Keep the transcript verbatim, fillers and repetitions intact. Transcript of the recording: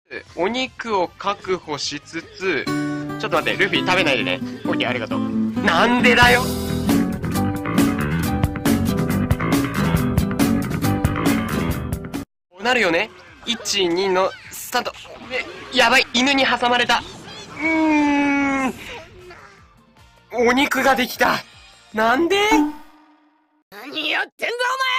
お肉を確保しつつ、ちょっと待って、ルフィ食べないでね。オッケー、ありがとう。なんでだよ。こうなるよね。いち、にのスタート。やばい、犬に挟まれた。うーん。お肉ができた。なんで？ 何やってんだお前！